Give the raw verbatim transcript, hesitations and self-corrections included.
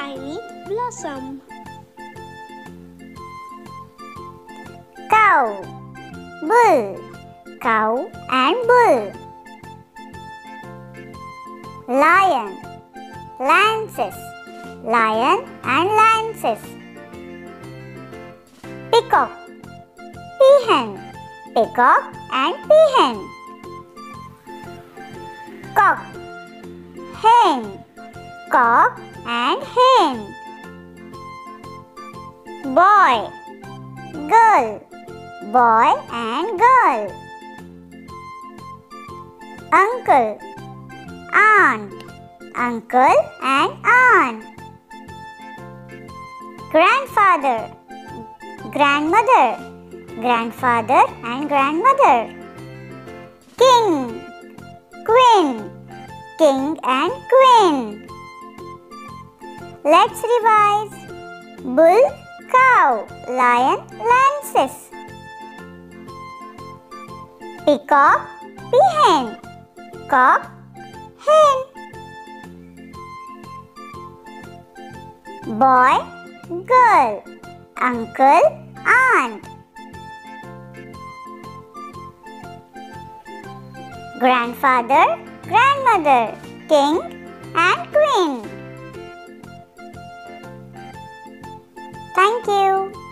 tiny blossom. Cow, bull, cow and bull. Lion, lances, lion and lances. Peacock, peahen, peacock and peahen. Cock, hen, cock and hen. Boy, girl, boy and girl. Uncle, aunt, uncle and aunt. Grandfather, grandmother, grandfather and grandmother. King, queen, king and queen. Let's revise. Bull, cow, lion, lances. Peacock, peahen, cock, hen. Boy, girl, uncle, aunt. Grandfather, grandmother, king and queen. Thank you.